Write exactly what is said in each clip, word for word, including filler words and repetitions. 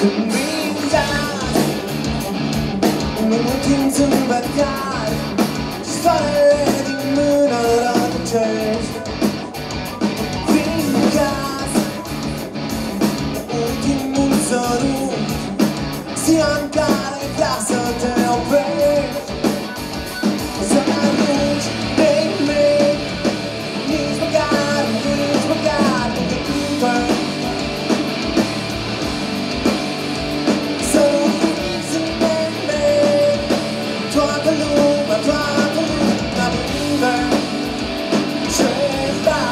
Convintat, nu timp să îmbăcat, soarele din mână rătăcești. Vindecat, ultimul sărut, ziua în care vrea să te oprești. Să arunci de nimic, nici măcar, nici măcar nu te clipă. Să nu fiți în nimic, toată lumea, toată lumea vinde ceva.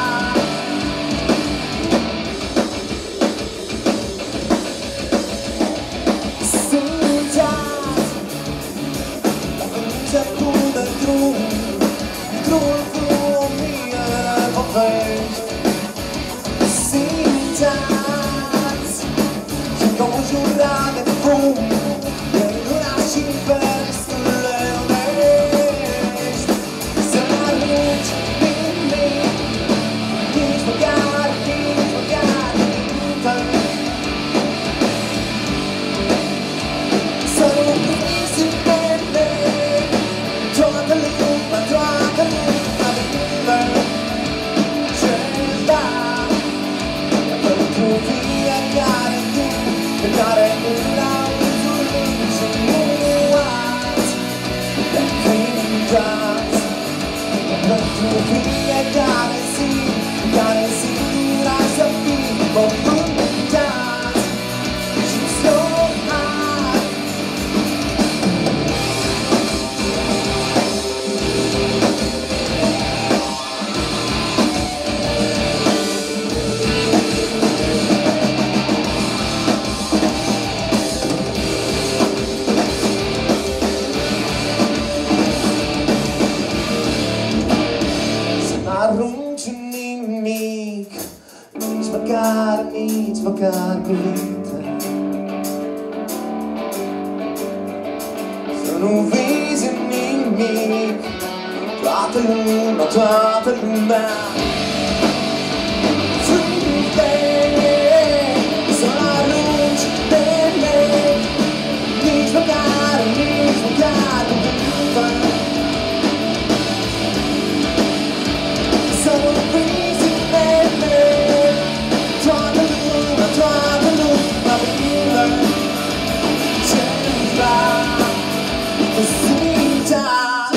Simțeați la început de drum, drumul cu o mie de povești. Simțeați și conjurat de fum, de luna și pe restul le unești. Să arunci nimic, nici măcar, nici măcar nimic. Să nu fiți în nimic, toată lumea, toată lumea vinde ceva. Pentru fiecare timp pe care îl auzi și nu ați de vindecat. Pentru fiecare zi în care simțirai să fii pământat și storat. Să n-arunci nimic, nici măcar, nici măcar cuvinte. Să nu vizi în nimic, toată lumea, toată lumea vinde. Să n-arunci nimic, nici măcar, nici măcar cuvinte. Să nu fiți în nimic, toată lumea, toată lumea vinde ceva. Simțeați.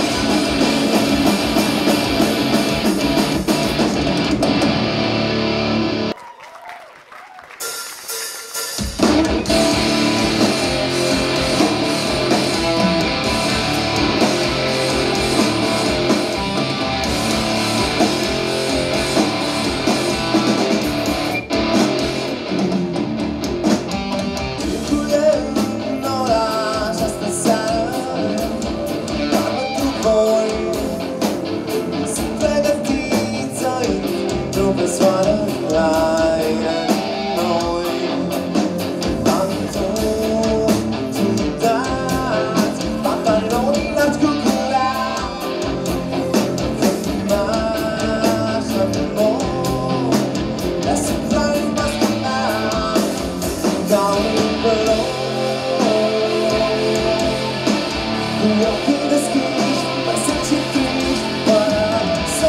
Walking the streets, my city streets, but I'm so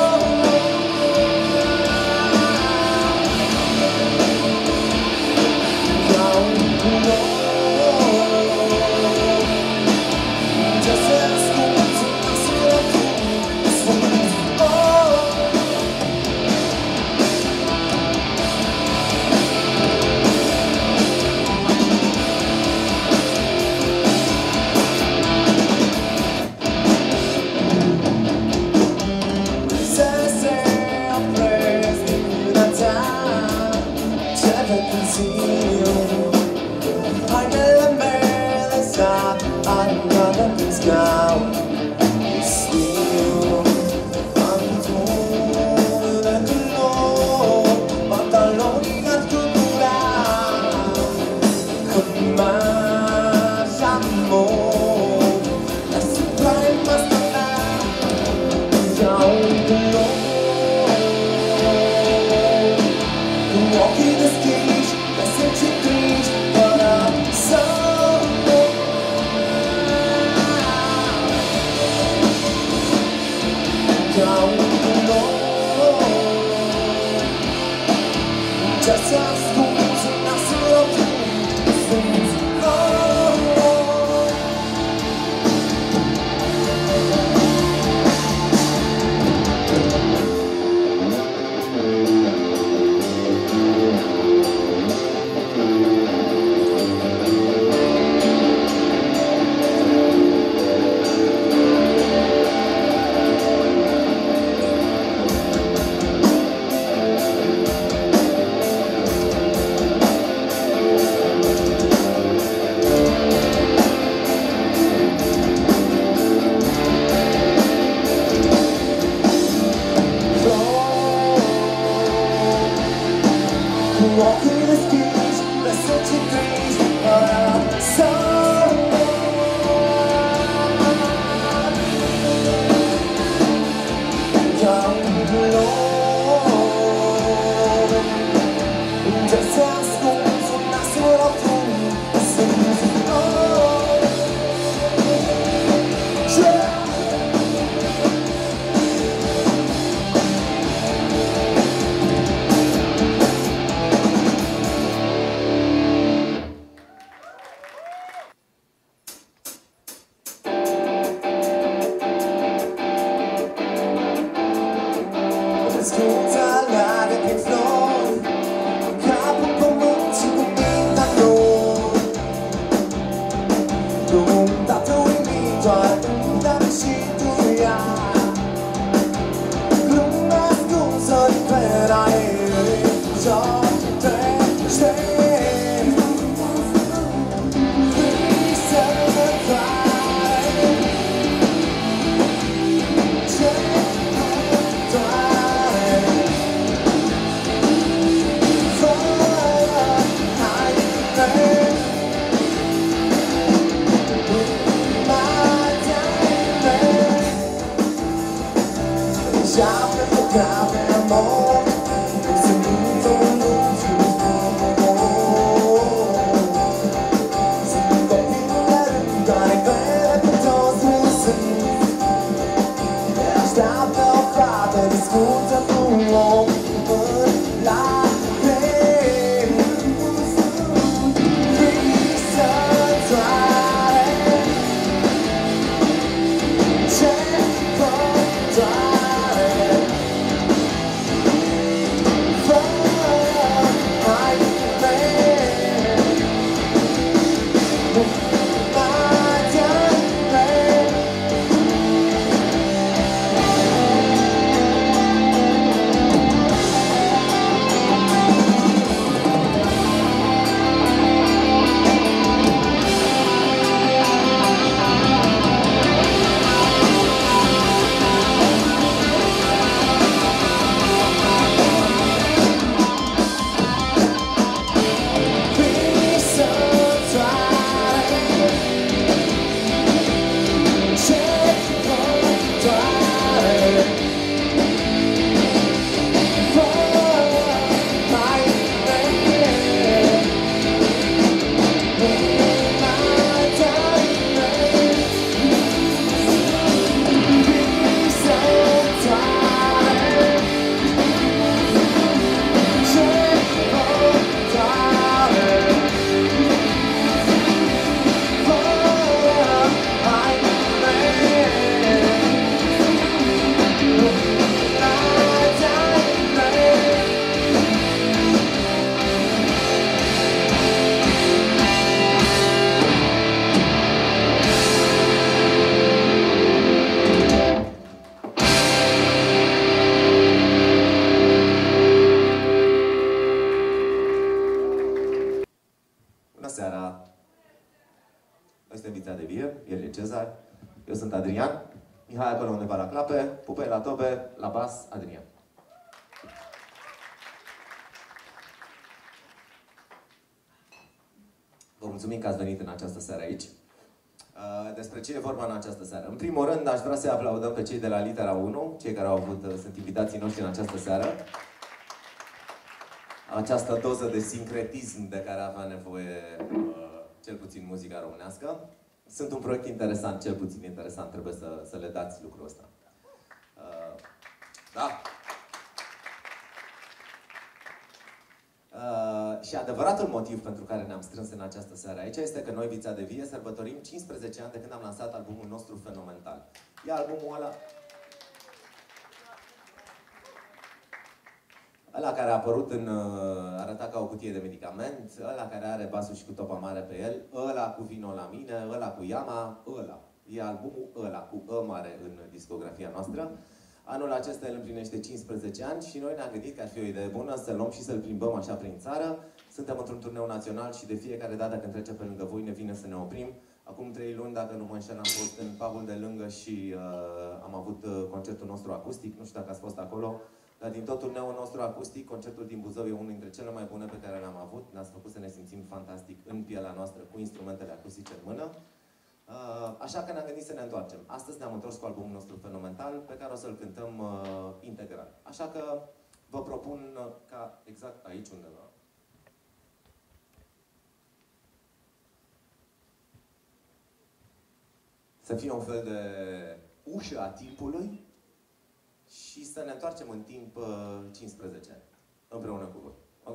down below. Just as school to myself, sweet, oh. Walking the streets, message it reach, but I Mihai acolo undeva la clape, Pupe la tobe, la bas, Adrian. Vă mulțumim că ați venit în această seară aici. Despre ce e vorba în această seară? În primul rând, aș vrea să-i aplaudăm pe cei de la Litera unu, cei care au avut, sunt invitații noștri în această seară. Această doză de sincretism de care avea nevoie, cel puțin muzica românească. Sunt un proiect interesant, cel puțin interesant, trebuie să, să le dați lucrul ăsta. Da. Uh, și adevăratul motiv pentru care ne-am strâns în această seară aici este că noi, Vița de Vie, sărbătorim cincisprezece ani de când am lansat albumul nostru Fenomental. E albumul ăla... Ăla care a apărut în... Uh, arăta ca o cutie de medicament, ăla care are basul și cu topa mare pe el, ăla cu Vino la mine, ăla cu Yama, ăla. E albumul ăla cu ă mare în discografia noastră. Anul acesta el împlinește cincisprezece ani și noi ne-am gândit că ar fi o idee bună să luăm și să-l plimbăm așa prin țară. Suntem într-un turneu național și de fiecare dată când trece pe lângă voi ne vine să ne oprim. Acum trei luni, dacă nu mă înșel, am fost în pubul de lângă și uh, am avut uh, concertul nostru acustic. Nu știu dacă ați fost acolo, dar din tot turneul nostru acustic, concertul din Buzău e unul dintre cele mai bune pe care le-am avut. Ne-ați făcut să ne simțim fantastic în pielea noastră cu instrumentele acustice în mână. Uh, așa că ne-am gândit să ne întoarcem. Astăzi ne-am întors cu albumul nostru Fenomental, pe care o să-l cântăm uh, integral. Așa că vă propun uh, ca exact aici undeva să fie un fel de ușă a timpului și să ne întoarcem în timp uh, cincisprezece ani, împreună cu voi. Ok?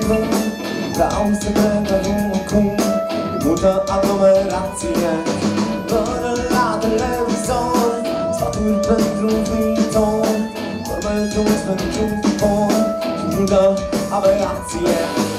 drum. Vreau să trec acum acum, e multă aglomerație. Până la televizor, sfaturi pentru viitor, vorbe dulci pentru viitor și multă aberație.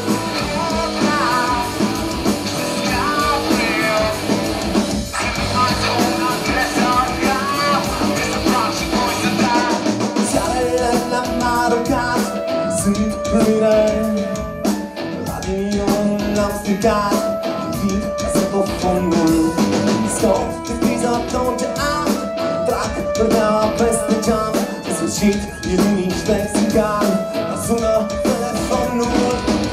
Searele le-am aruncat, sunt pline. Radionul l-am stricat, vid saxofonul. Scot de priză tot ce am, trag părdeaua peste geam. În sfârșit e liniște în cal, dar sună telefonul.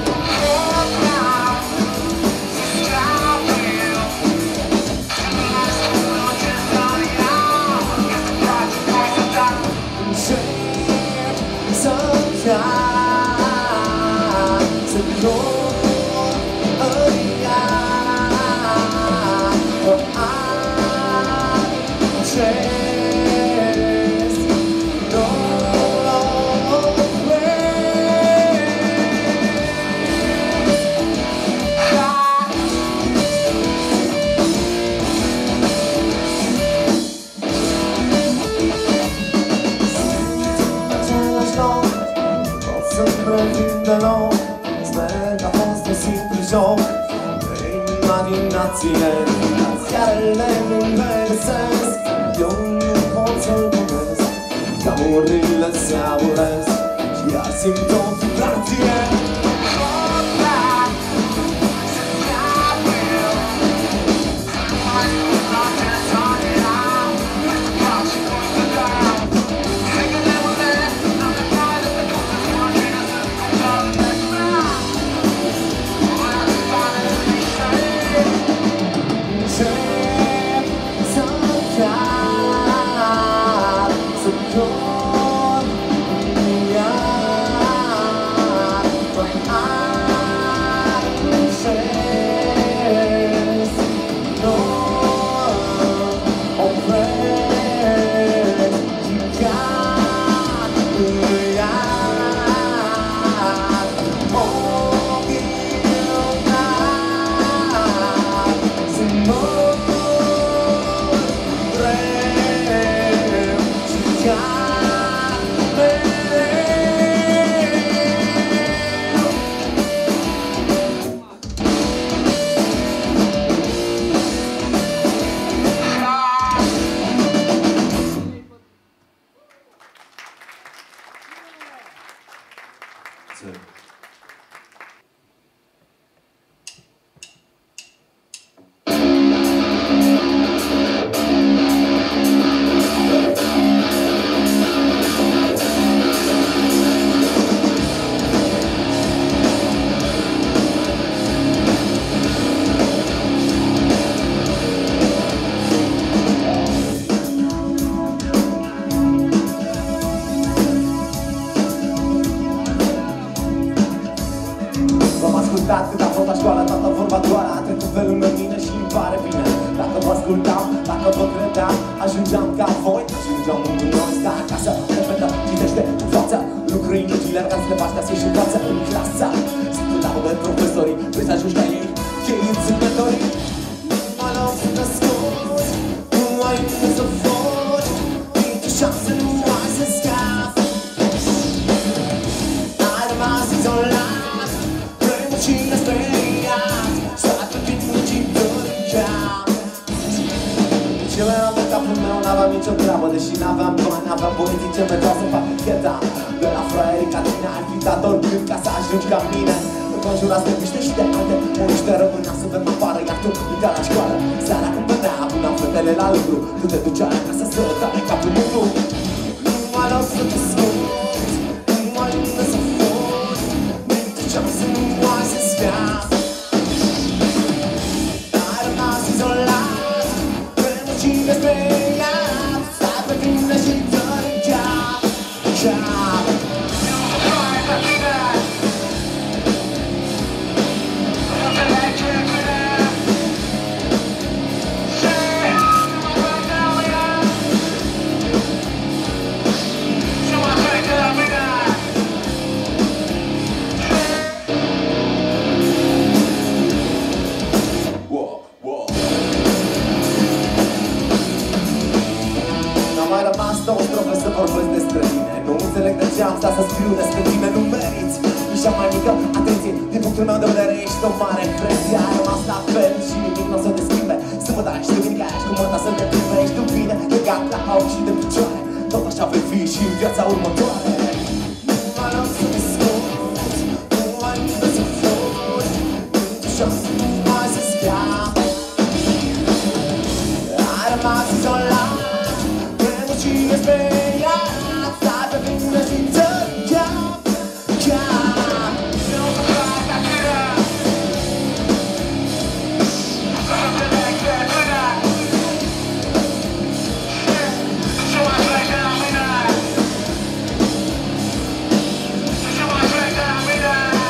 Sper că a fost un simplu joc de imaginație. Searele nu-mi regăsesc, eu nu pot să-l povesc. Camurile se aburesc și iar simt o vibrație. Cât a fost la școală, toată vorba doar a trecut pe lângă mine și îmi pare bine. Dacă vă ascultam, dacă vă credeam, ajungeam ca voi, ajungeam unde noi sta acasă. Repetă, citește în fața lucruri inutile, ca să te faci ca să ieși în față în clasa. Sunt laudă profesorii, vrei să ajungi la ei, ei îți sunt mentorii. Mă las să te scoți, nu ai unde să foci, nici o șansă nu ai să scapi. Ai rămas izolat, și ne speriat, stai pe timpul și dorigeam. Cele la capul meu n-aveam nicio treabă, deși n-aveam bani, n-aveam poetii ce mergeau să fac cheta. De la fraierii ca tine ar fi dat oricând ca să ajungi ca mine. Înconjurați de niște și de alte, uniște rămânea să vedem afară, iar tu uita la școală. Seara când venea, puneam fetele la lucru, tu te duceai acasă să dai capul mutlu. Nu mai las să te scoți, nu mai unde să foci, nici șansă nu ai să scapi. Ai rămas izolat, vremuri și nesperiat, stai pe tine și dă-i ceap, ceap. asta să scriu despre tine nu meriți nici cea mai mică atenție. Din punctul meu de vedere ești o mare preție. Ai rămas la fel și nimic nu o să te schimbe. Sâmbătă și duminica ești cu mânta să te privești în bine, legat la ochi și de picioare. Tot așa vei fi și în viața următoare. Nu mai am să te scoți, nu mai nimeni să floți, nici o șansă nu mai să scapi. Ai rămas izolat, emoții speriat, stai pe mine și ți-l cap, cap. Nu mă fac ca tine, să te leg de tine, să mă plec de la mine, să mă plec de la mine.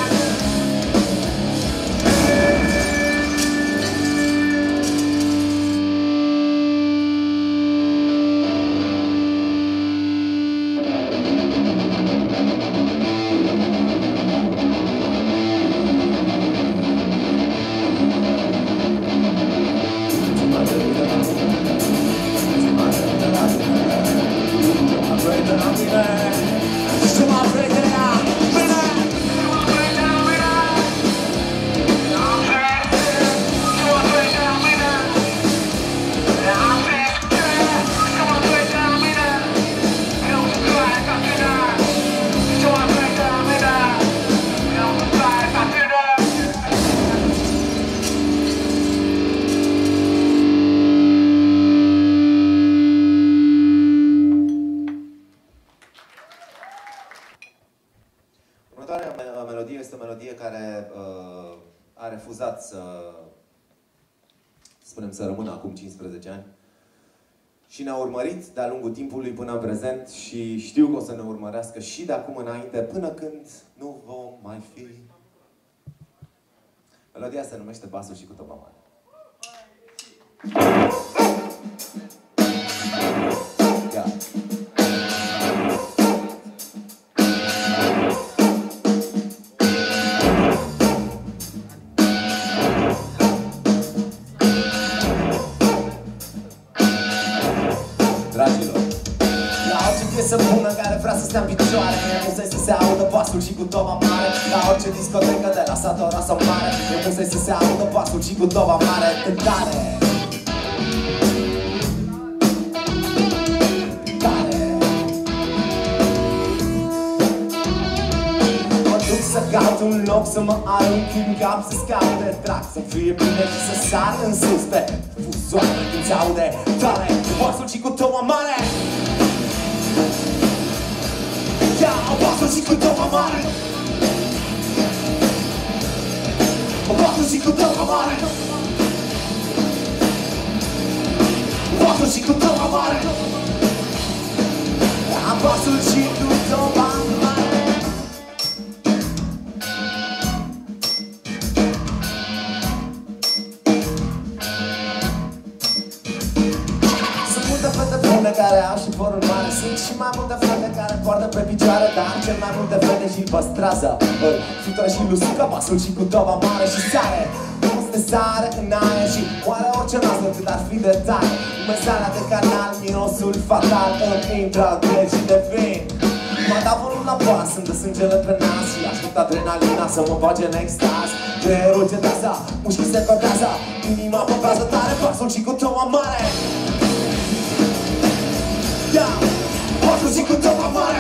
Următoarea melodie este o melodie care uh, a refuzat să, spunem, să rămână acum cincisprezece ani și ne-a urmărit de-a lungul timpului până în prezent și știu că o să ne urmărească și de acum înainte, până când nu vom mai fi. Melodia se numește Basul și cu topa mare. Yeah. Dragilor, la orice piesă bună care vrea să stea în picioare, e musai să se audă basul și cu toba mare. La orice discotecă de la sat, oraș sau mare, e musai să se audă basul și cu toba mare. Tare, tare. Mă duc să caut un loc să mă arunc în cap, să scap de drag, să fie bine și să sar în sus pe fuzoare când se aude tare basul și cu toba mare. Ia basul și cu toba mare, basul și cu toba mare, basul și cu toba mare, basul și cu toba mare. Care au și părul mare. Sunt și mai multe fete care poartă pe picioare, dar cel mai multe fete și-l păstrează. Îl fită și lusucă basul și cu toba mare și sare. Este sare în aer și moare orice noastră cât ar fi de tare. Mesarea de canal, mirosul fatal îmi intră greu și de vin. M-a dat volum la bas, îmi dă sângele pe nas și aștept adrenalina să mă bage în extaz. Creierul cedează, mușchii se cordează, inima păpează tare basul și cu toba mare. Yeah, basul și cu toba mare,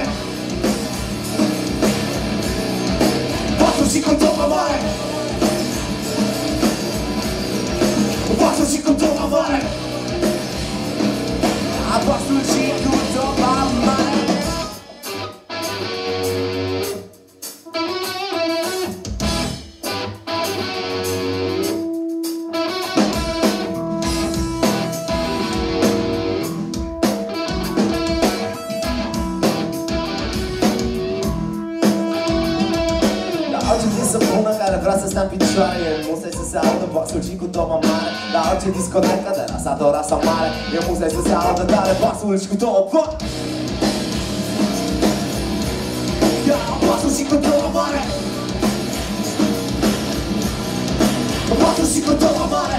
basul și cu toba mare, basul și cu toba mare, basul și cu toba mare. Care vrea să stea în picioare, e musai să se audă basul și cu toba mare. La orice discotecă de la sat, oraș sau mare, e musai să se audă tare basul și cu toba. Ia basul și cu toba mare, basul și cu toba mare,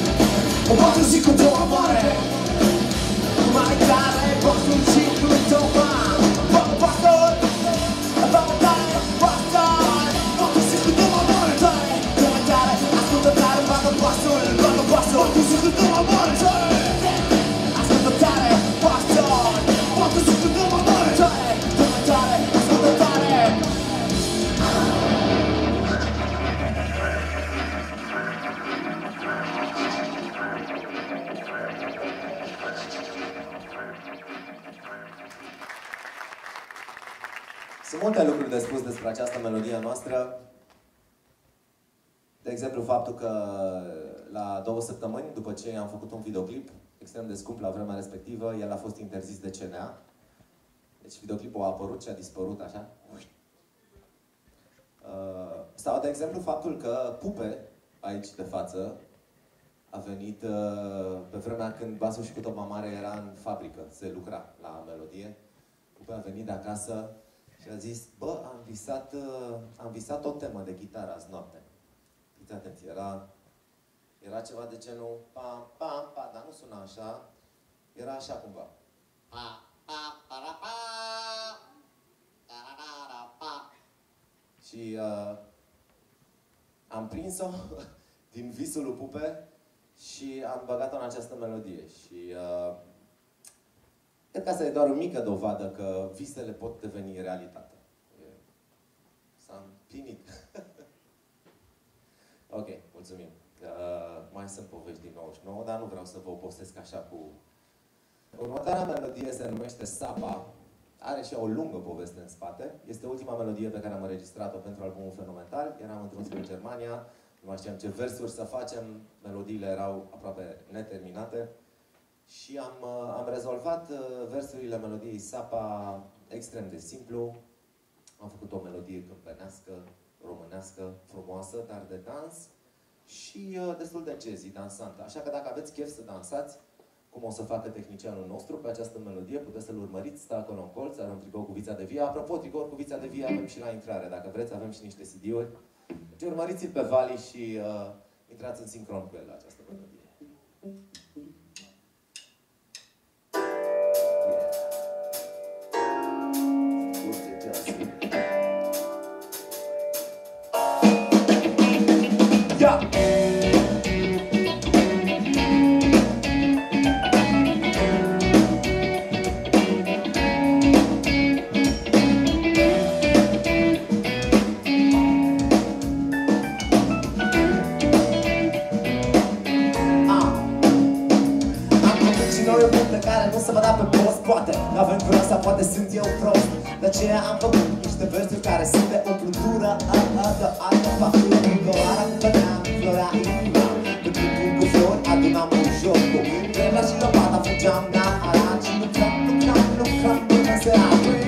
basul și cu toba mare. Mai tare basul și cu toba. Sunt multe lucruri de spus despre această melodie noastră. De exemplu, faptul că la două săptămâni, după ce am făcut un videoclip extrem de scump la vremea respectivă, el a fost interzis de C N A. Deci videoclipul a apărut și a dispărut așa. Sau, de exemplu, faptul că Pupe, aici de față, a venit pe vremea când Basul și cu Topa Mare era în fabrică, se lucra la melodie. Pupe a venit de acasă și a zis, bă, am visat, am visat o temă de chitară azi noapte. Fiți atenți, era, era ceva de genul pam, pam, pam, dar nu suna așa, era așa cumva. Pa, pa, para, pa, tarara, pa. Și uh, am prins-o din visul lui Pupe și am băgat-o în această melodie. Și uh, cred că asta e doar o mică dovadă că visele pot deveni realitate. S-a împlinit. Ok, mulțumim. Uh, mai sunt povești din nouăzeci și nouă, dar nu vreau să vă obosesc așa cu... Următoarea melodie se numește Sapa. Are și o lungă poveste în spate. Este ultima melodie pe care am înregistrat-o pentru albumul Fenomenal. Eram într-un spre Germania, nu mai știam ce versuri să facem, melodiile erau aproape neterminate. Și am, uh, am rezolvat uh, versurile melodiei Sapa extrem de simplu. Am făcut o melodie câmpenească, românească, frumoasă, dar de dans și uh, destul de jazzy, dansantă. Așa că dacă aveți chef să dansați, cum o să facă tehnicianul nostru pe această melodie, puteți să-l urmăriți, stă acolo în colț, are un tricou cu vița de vie. Apropo, tricouri cu vița de vie avem și la intrare. Dacă vreți, avem și niște C D-uri. Deci urmăriți-l pe Vali și uh, intrați în sincron cu el la această melodie. Yeah. Nu se va da pe post, poate n-avem curasa, poate sunt eu prost. De aceea am făcut niște versuri care sunt de umplutură a, a, de altă factură. Coloarea cu veneam, florea inima. De câmpul cu flori adunam un joc cu tremla și lopata fugeam nearat. Și lucram, lucram, lucram până seara.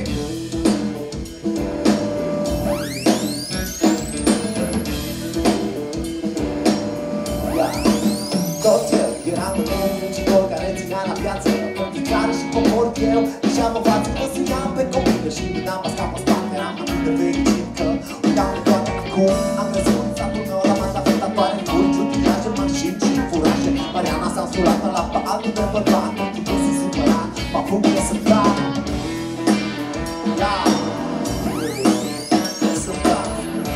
Tot eu eram un om muncitor care ținea la viață și comort eu, și am învațat că să iau pe copilă și când am pascat pe spate eram atât de fericit că uitam de toate acum am crescut satul meu la masa fetatoare în curci, utilaje, mașini și furaje. Mariana s-a însurat la pe altul de bărbat pentru că sunt supărat, mă apuc de să plac. Da, să plac.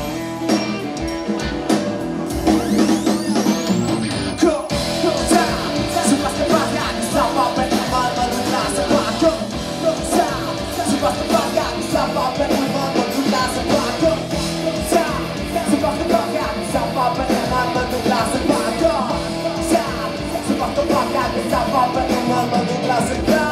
Go, go, down, să pască partea, să mă pe mal, mă duc la să fac. Go, go, down, să pască partea, să mă pe mal, mă duc la să fac. Go, go, down, să pască partea, să mă pe mal, mă duc la să fac. Go, down, să pască partea, să mă pe mal, mă duc la să fac.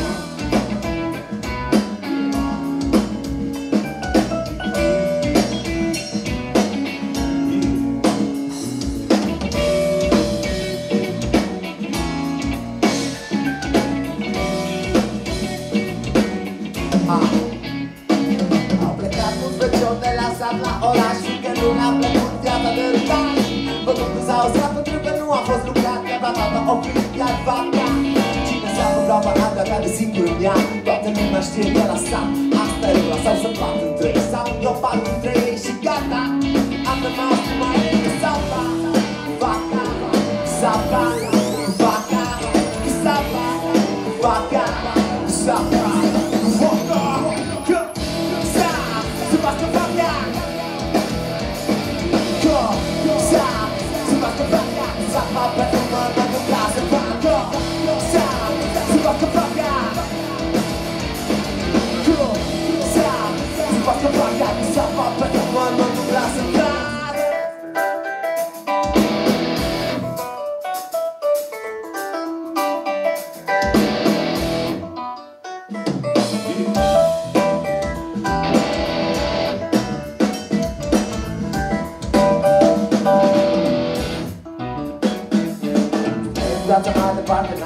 Au plecat un fecior de la sat la oraș și că nu ne-a plăcut viața de rugat. Făcându s-a osat pentru că nu a fost lucrat, că avea toată oprit, iar va bea. Cine s-a rugat banat de-a de singur în ea, toată lumea știe de la sat. Asta e regula, sau să bat între ei, sau eu bat între ei și gata. Am rămas cu mai repede sapa, vaca, sapa, vaca, sapa, vaca, sapa.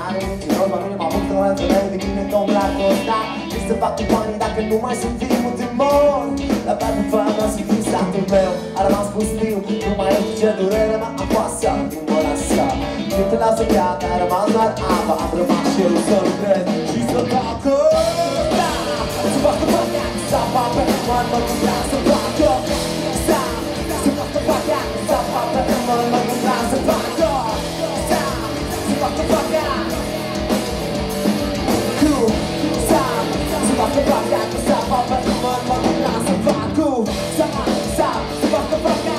mare și eu la mine m-am avut că altă leu de când tot la costa. Și să fac cu banii dacă nu mai sunt viu de mor. La bani fără să fiu satul meu a rămas pustiu, nu mai e ce durere mă apasă, nu mă lasă. Când te lasă gata, a rămas doar apă, am rămas și eu să lucrez și să fac ăsta. Să fac cu banii, să fac pe mă, mă gândea să fac ăsta. Să fac cu banii, să fac pe mă, mă gândea să fac ăsta. Să fac cu banii. Să fac cu banii, să fac pe mă, mă gândea să fac ăsta. Să fac cu banii.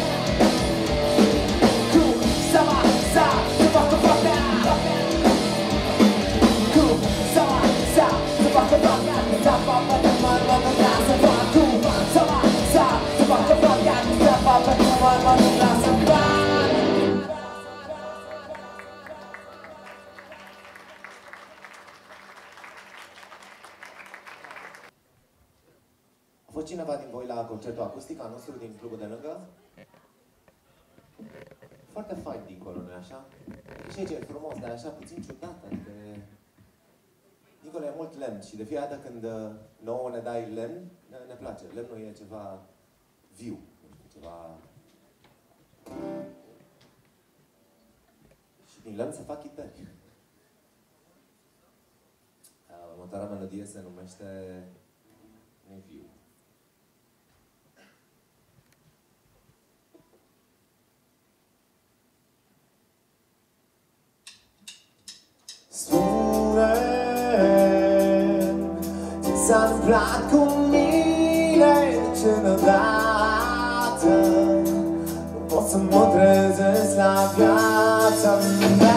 A fost cineva din voi la concertul acustic al nostru din clubul de lângă? Foarte fain dincolo, nu-i așa? Și aici e frumos, dar așa puțin ciudat, adică... Dincolo e mult lemn și de fiecare dată când nouă ne dai lemn, ne, ne place. Lemnul e ceva viu, nu știu, ceva... Și din lemn se fac chitări. Următoarea melodie se numește Neviu. Spune ce s-a întâmplat cu mine niciodată. Nu pot să mă trezesc la viața mea.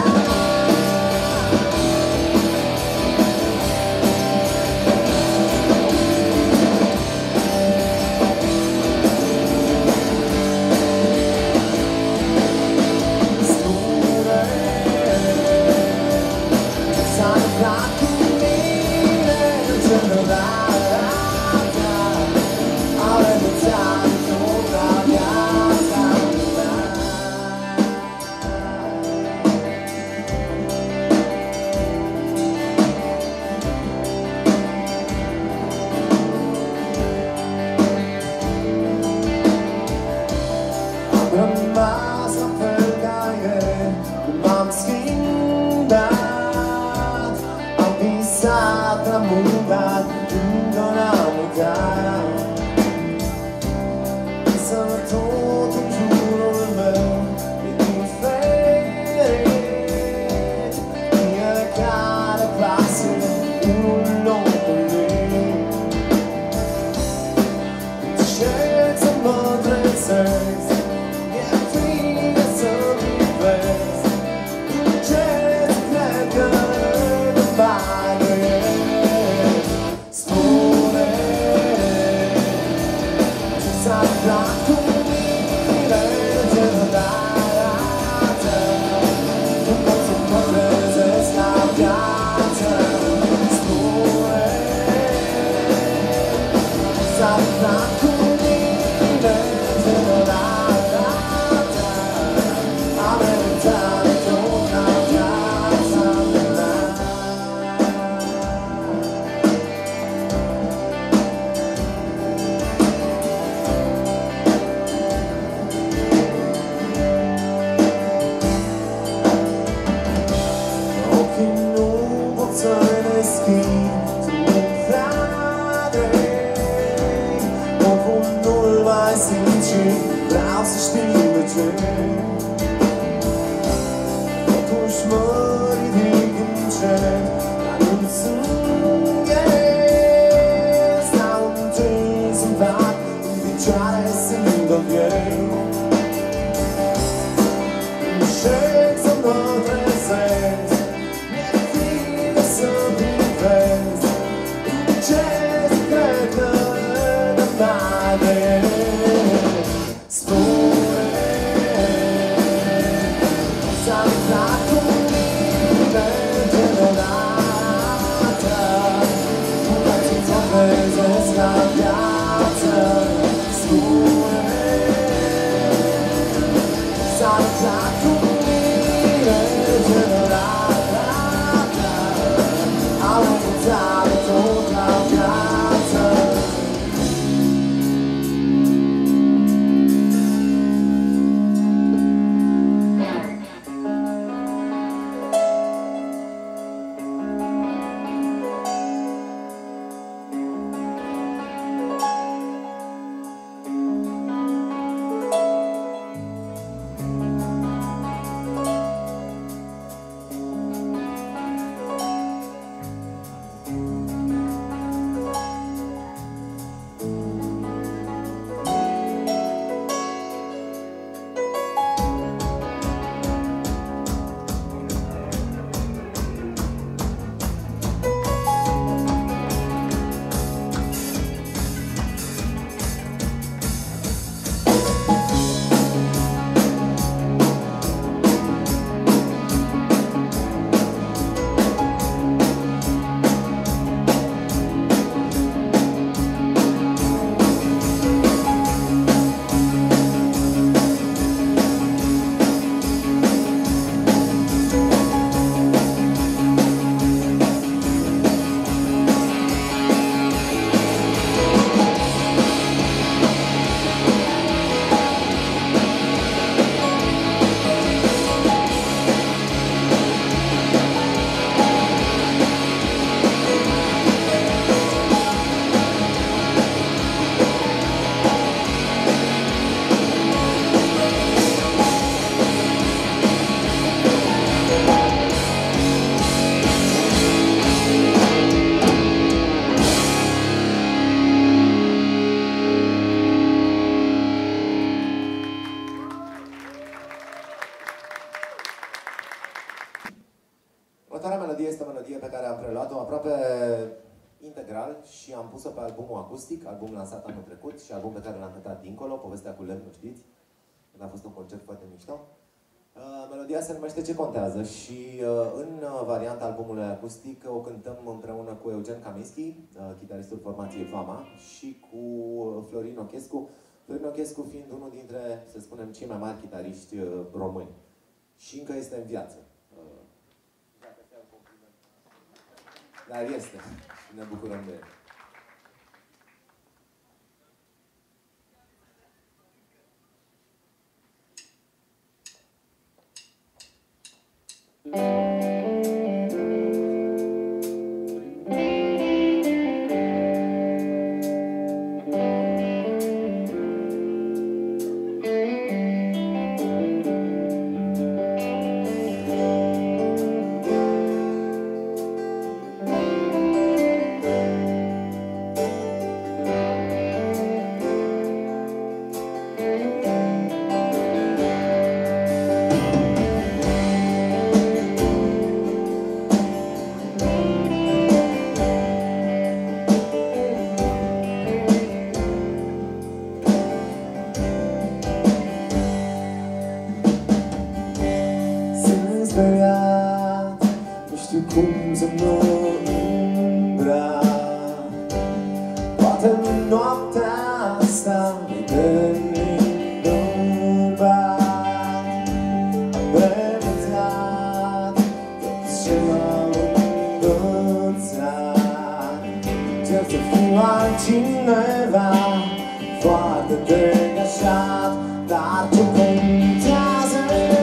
aproape integral și am pus-o pe albumul acustic, album lansat anul trecut și album pe care l-am cântat dincolo, povestea cu lemnul, știți? Când a fost un concert foarte mișto. Uh, melodia se numește Ce contează și uh, în uh, varianta albumului acustic o cântăm împreună cu Eugen Kaminski, uh, chitaristul formației Vama, și cu Florin Ochescu. Florin Ochescu fiind unul dintre, să spunem, cei mai mari chitariști uh, români. Și încă este în viață. Uh, Dar este. Și ne bucurăm de el. Nu știu cum să mă îmbrac. Poate în noaptea asta mi-ai venit în bărbat. Am repetat tot ce m-am învățat. Încerc să fiu altcineva foarte degajat, dar ce contează?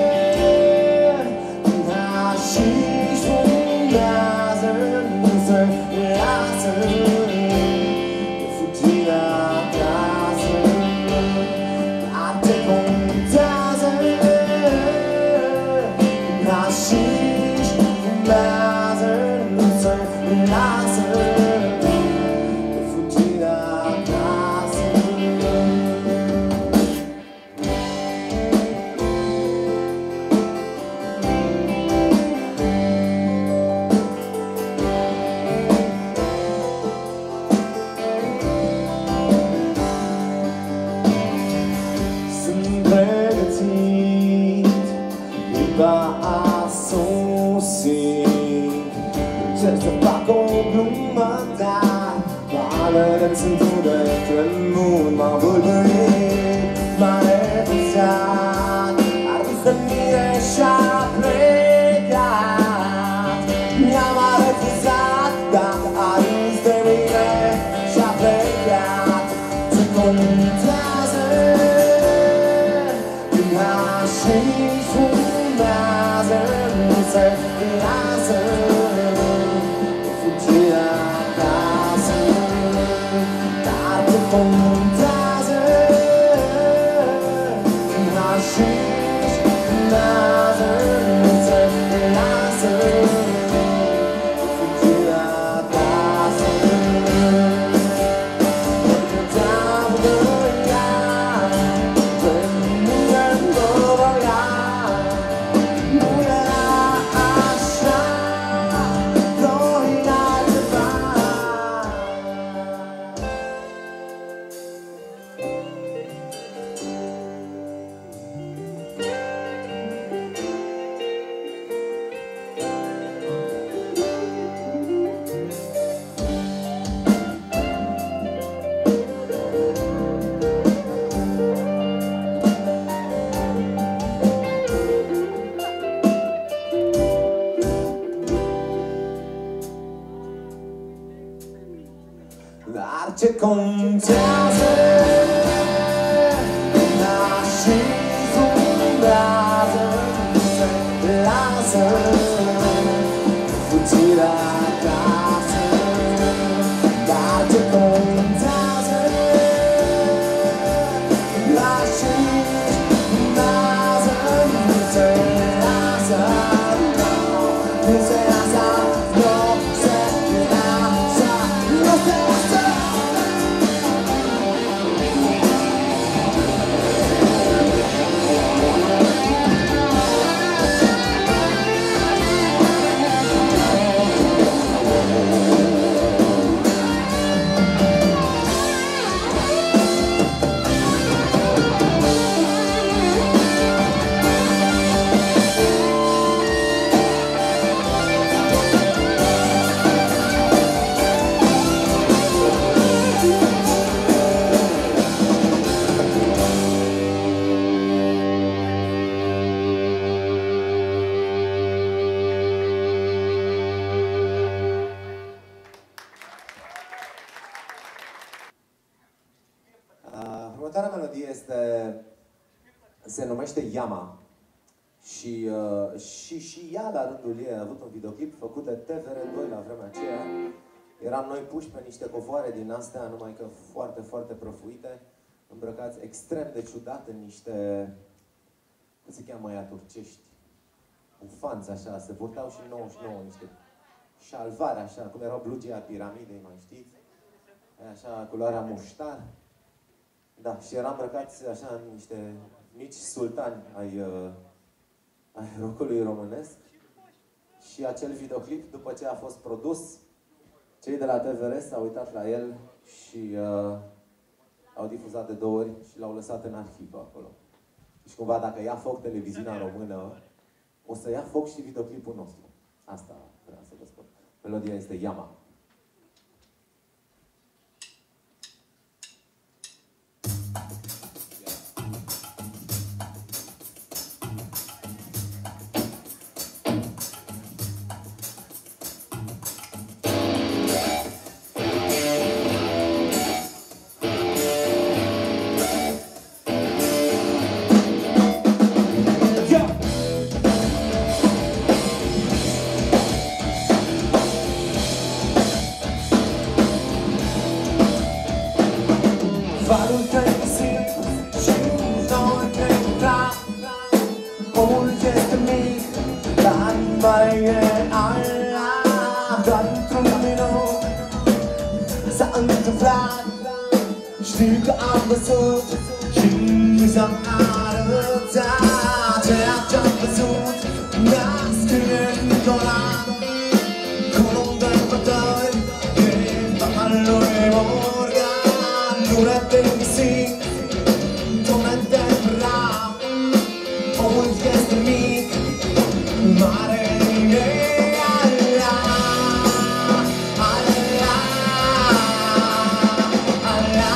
A sosit. Încerc să fac o glumă, dar valele sunt rude, tremur, m-am vâlbăit, m-am refuzat. Ar fi să mire și-a plecat. Mi-am refuzat, dacă a râs de mine și-a plecat. Ce contează? Când aș-i fumează, nu se lasă de fugit acasă. Dar ce contează? Când aș-i fumează, nu se lasă de fugit acasă. Pentru te-am găiat, pentru mine nu voia. Dar ce contează? Când aș-i fumează, nu se lasă fugirea acasă. Dar ce contează? Când aș-i fumează, nu se lasă, nu se lasă, nu se lasă, nu se lasă. Următoarea melodie este, se numește Yama. Și, uh, și, și ea, la rândul ei, a avut un videoclip făcut de T V R doi la vremea aceea. Eram noi puși pe niște covoare din astea, numai că foarte, foarte prăfuite, îmbrăcați extrem de ciudat în niște, cum se cheamă aia turcești, ufanți așa, se purtau și nouăzeci și nouă niște șalvari așa, cum erau blugii a piramidei, mai știți? Așa, culoarea muștar. Da, și eram îmbrăcați așa în niște mici sultani ai, uh, ai rockului românesc. Și acel videoclip, după ce a fost produs, cei de la T V R s-au uitat la el și uh, au difuzat de două ori și l-au lăsat în arhivă acolo. Și cumva, dacă ia foc televiziunea română, o să ia foc și videoclipul nostru. Asta vreau să vă spun. Melodia este Yama. Valul te-ai găsit și noi ne-ai intrat. Omul este mic, dar mai e Allah. Doar într-un minut s-a întâmplat. Știi că am văzut și mi s-a arătat. Ceea ce-am văzut mi-a scrie întotdeauna. Column de bătăi din papa lui Morgan. Luna te găsit, luna te vrea. Omul este mic, mare e Allah. Allah, Allah.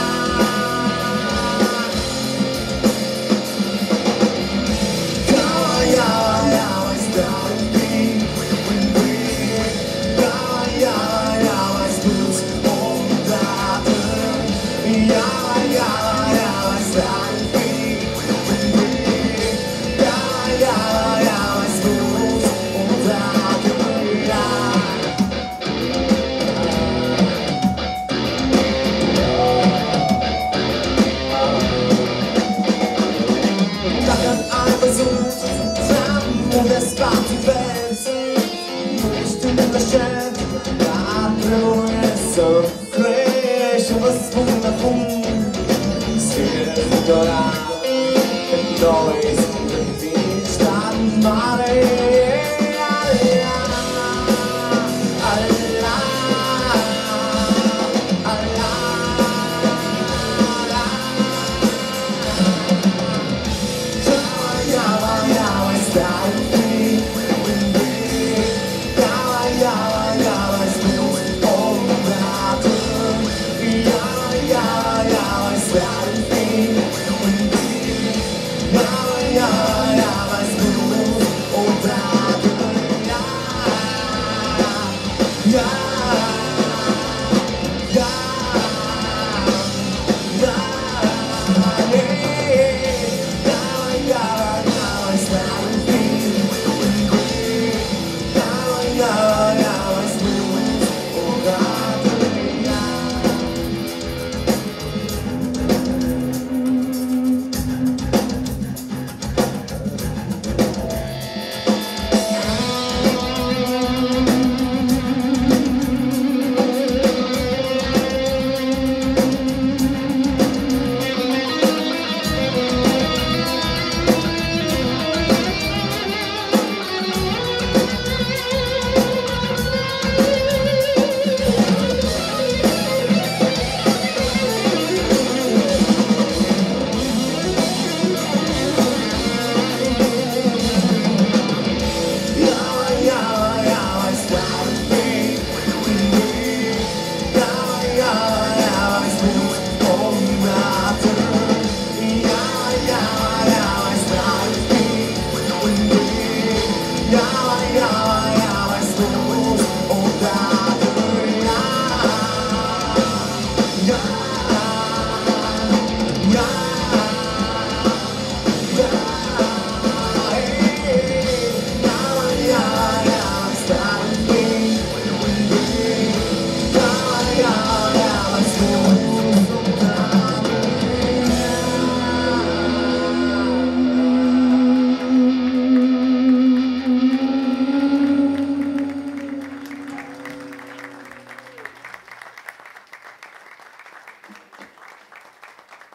Yawa, yawa, yawa, stai bine, bine. Yawa, yawa, yawa, spus odată. Yawa, yawa, yawa, stai bine, bine. Yawa, yawa, yawa, spus odată. Dacă ai văzut tramul de spațiu verzi, nu ești învășet, dar trebuie să crești. Și vă spun acum, scriitora, că noi suntem fiți, dar mare e Allah, Allah, Allah. Yawa, yawa, stai bine, bine. Yawa, yawa, yawa, spus odată. Yawa, yawa, yawa, stai bine, bine. Yawa,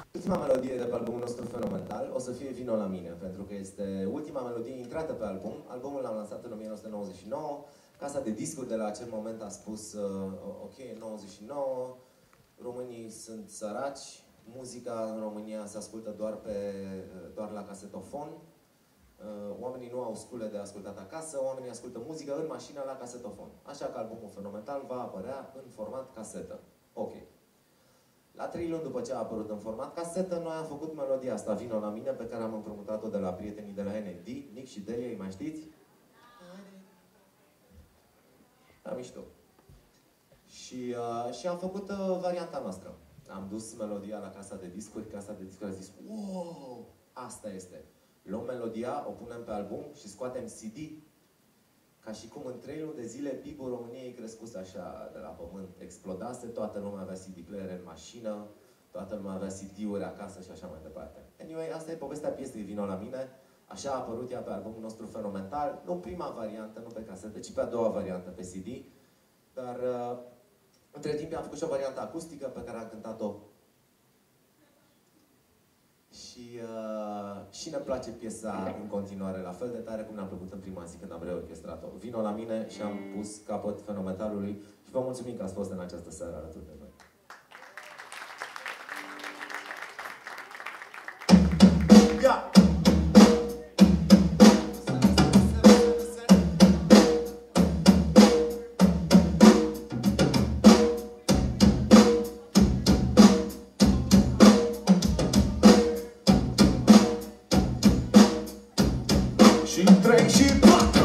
Ultima melodie de pe albumul nostru Fenomenal o să fie Vino la mine, pentru că este ultima melodie intrată pe album. Albumul l-am lansat în o mie nouă sute nouăzeci și nouă. Casa de discuri de la acel moment a spus uh, ok, în nouăzeci și nouă românii sunt săraci, muzica în România se ascultă doar, pe, doar la casetofon. Uh, oamenii nu au scule de ascultat acasă, oamenii ascultă muzică în mașină la casetofon. Așa că albumul Fenomenal va apărea în format casetă. Ok. La trei luni după ce a apărut în format casetă, noi am făcut melodia asta, Vino la mine, pe care am împrumutat-o de la prietenii de la N L D, Nick și Delia, îi mai știți? Da, mișto. Și, uh, și am făcut uh, varianta noastră. Am dus melodia la casa de discuri, casa de discuri a zis, wow, asta este. Luăm melodia, o punem pe album și scoatem C D. Ca și cum în trei luni de zile P I B-ul României crescuse așa de la pământ. Explodase, toată lumea avea C D player în mașină, toată lumea avea C D-uri acasă și așa mai departe. Anyway, asta e povestea piesei Vino la mine. Așa a apărut ea pe albumul nostru Fenomenal. Nu prima variantă, nu pe casetă, ci pe a doua variantă pe C D. Dar uh, între timp am făcut și o variantă acustică pe care am cântat-o. Și, uh, și ne place piesa în continuare, la fel de tare cum ne-a plăcut în prima zi când am reorchestrat-o. Vino la mine și am pus capăt Fenomenalului și vă mulțumim că ați fost în această seară alături de noi. Yeah. Și trei și patru.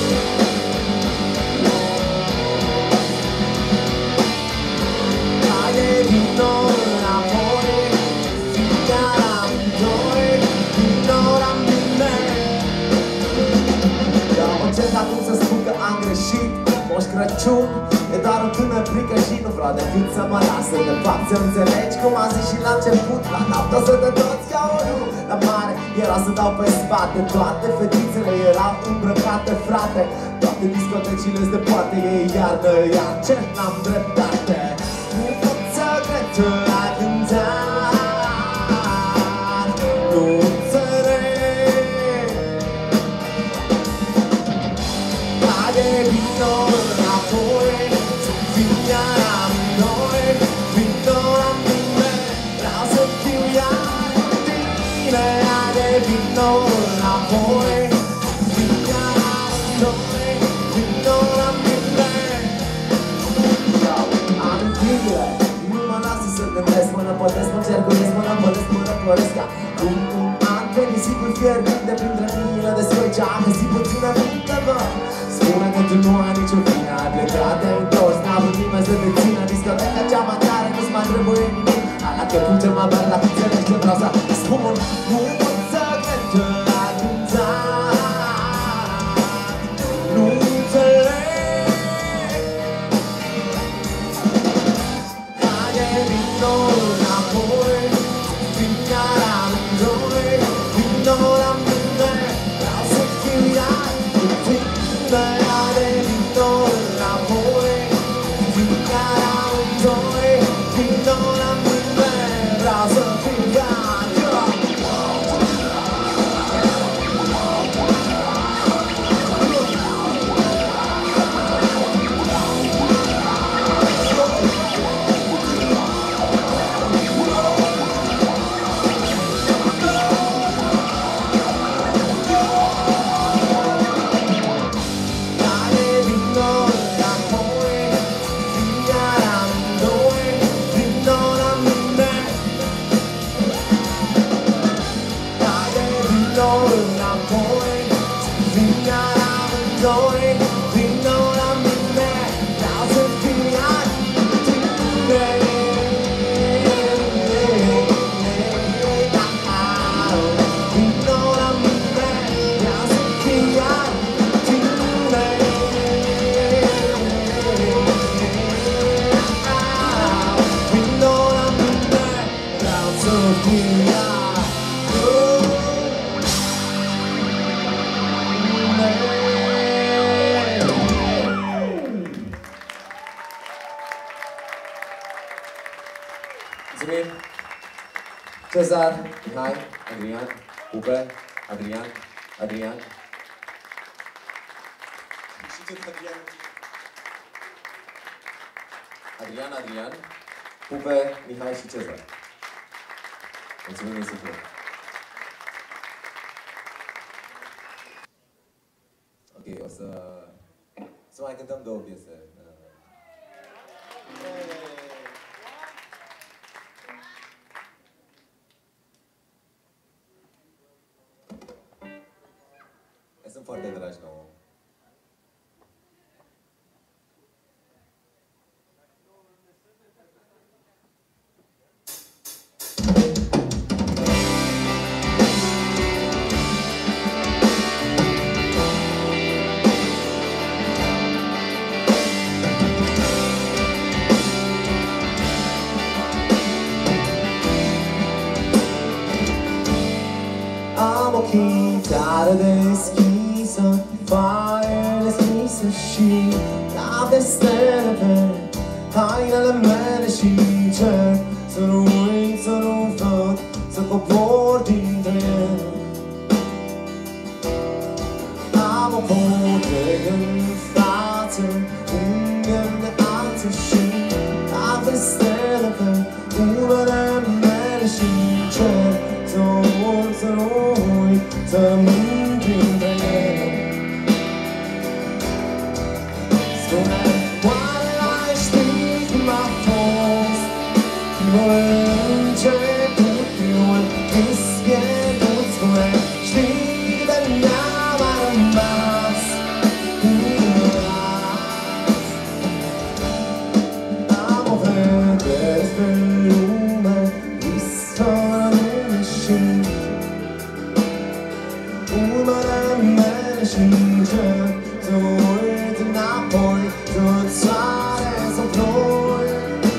Haide vino înapoi, fica amândoi, vino la mine. Eu mă cer acum să spun că am greșit. Moș Crăciun e doar o tânărică și nu vreau decât să mă lasă. De fapt să înțelegi cum am zis și la început. La noapte o să dă toți ca unul. La mare era să dau pe spate. Toate fetițele erau îmbrăcate, frate. Toate discotecile de poate e iarnă, iar ce n-am dreptate. Nu pot să cred că ai cântat. Nu înțeleg. Haide vino înapoi, vin iar amândoi, vino la mine, vreau să fiu iar cu tine. Haide vino înapoi, vin iar amândoi, vino la mine. Amintirile nu mă lasă să gândesc, mă năpădesc, mă cercuiesc, mă năpădesc, mă răcoresc ca cum un an pe nisipul fierbinte printre mâinile de soi ce am găsit puțină minte, mă. Spune că tu nu ai nicio vină, ai plecat, te-ai întors, n-a vrut nimeni să te țină. Discoteca cea mai tare, nu-ți mai trebuie nimic. Ala că pun cel mai bine, dacă înțelegi ce vreau să spun. Nu pot să cred că ai cântat. Nu înțeleg. Haide vino înapoi, vin iar amândoi, vino la mine, vreau să fiu iar cu tine. Haide vino înapoi, vin iar amândoi, vino la mine, vreau să fiu iar. Cezar, Mihai, Adrian, Pupe, Adrian, Adrian. Și ce Adrian? Adrian, Adrian, Pupe, Mihai și Cezar. Mulțumim din suflet. Ok, o să... să mai cântăm două piese. Sunt foarte dragi nouă. Am ochii tare deschisă, foaie deschisă și noapte stele pe hainele mele și cer să nu uit, să nu văd, să cobor dintre ele. Am o podregă în față, un gând de alță și noapte stele pe umele mele și cer să nu uit, să nu uit, să mânt printre ele. Spune, oare ai ști cum a fost primul început, primul vis pierdut? Spune, știi de mi-a mai rămas un las. Am o vedere spre lume, vis fără nume și umele mele și încerc să uit înapoi, tot soare sau ploi.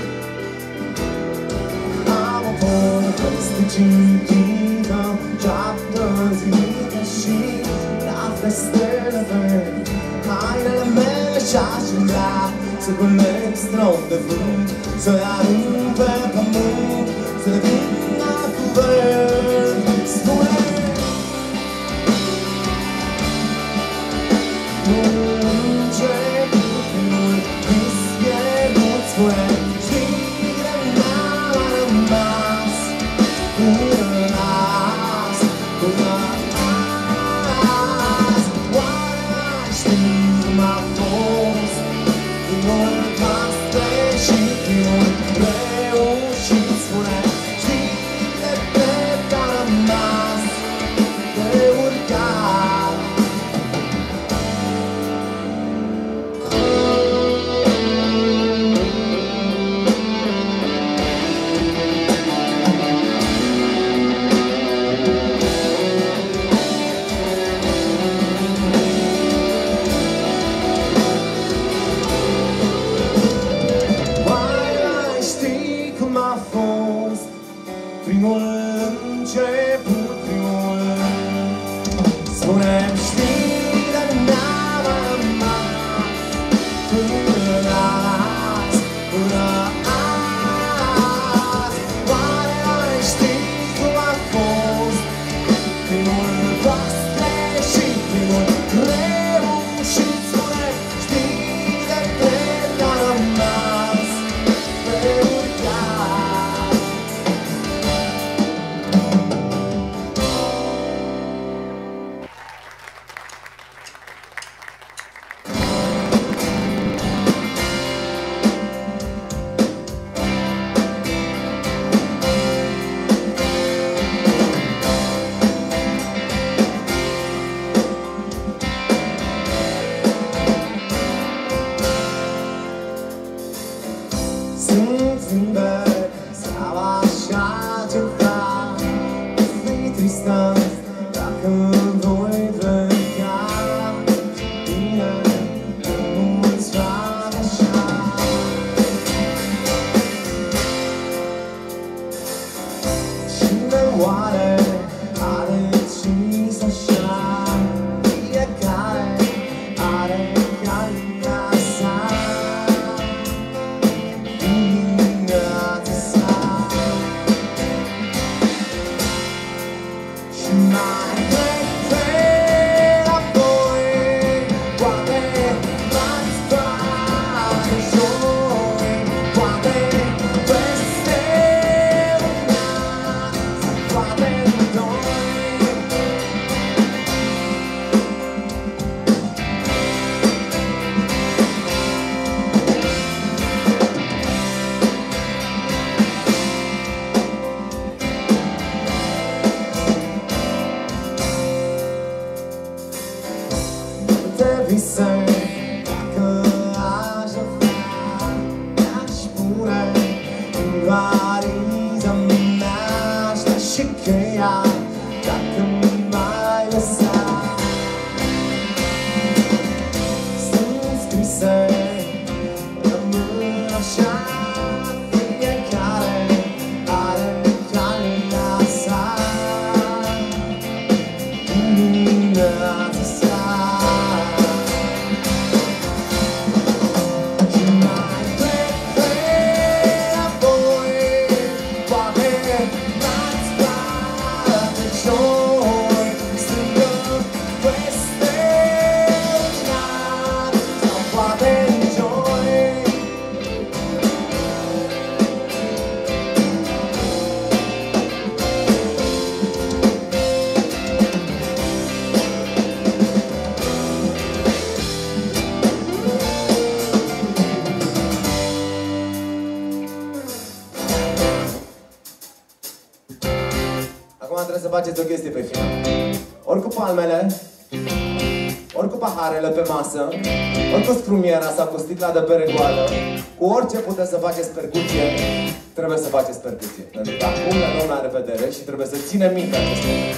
Am o poveste citită, ceaptă zilită și noapte stele pe hainele mele și-aș vrea să coleg strom de vânt, să-i arunc pe pământ, să le vină cuvânt. Spune primul început, primul spune-mi, știi de mi-a mai rămas până azi, până azi. Oare ai ști cum a fost primul voastre și primul reușit? Spune-mi, știi de drept a rămas pe urcat. Sunt în bec sau așa ceva, nu fi tristă dacă voi pleca. Bine, nu-ți fac așa. Cine oare are decis așa? Fiecare are calea sa. și cheia dacă m-ai lăsat. Sunt scrise, rămân așa, fiecare are calea sa. Dimineața sa și mai plec pe apoi, poate n-ați bate joi, strângă peste ușat sau poate joi. Acum trebuie să faceți o chestie pe final. Ori cu palmele, ori cu paharele pe masă, ori cu scrumiera sau cu sticla de bere goală, cu orice puteți să faceți percuție, trebuie să faceți percuție. Pentru că acum ne luăm la revedere și trebuie să ținem minte acest lucru.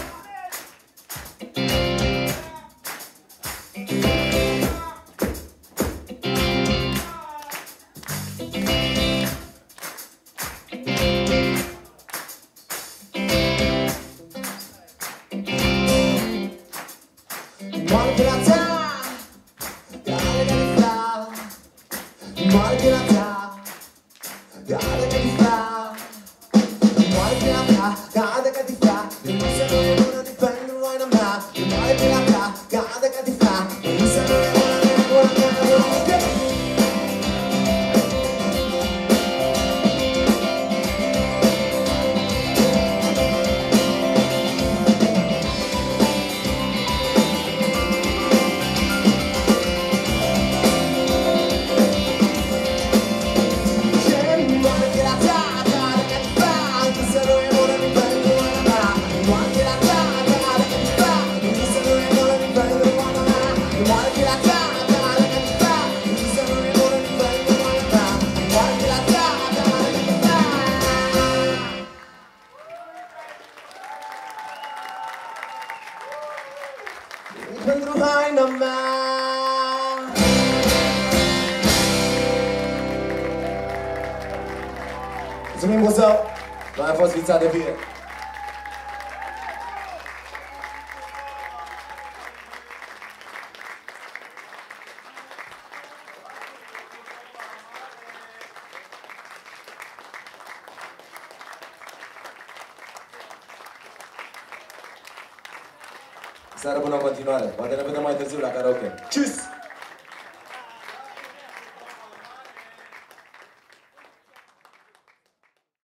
Moarte la ta, care te fa, moarte la ta, care te fa, moarte la ta, care te fa, nu se nu e bună di pentru oina mea, moarte la ta, care te fa, nu se nu e bună di pentru oina mea. Pentru haina mea. Mulțumim, Buzău! Mai a fost vița de vie. Seară bună în continuare. Poate ne vedem mai târziu la karaoke. Tschüss!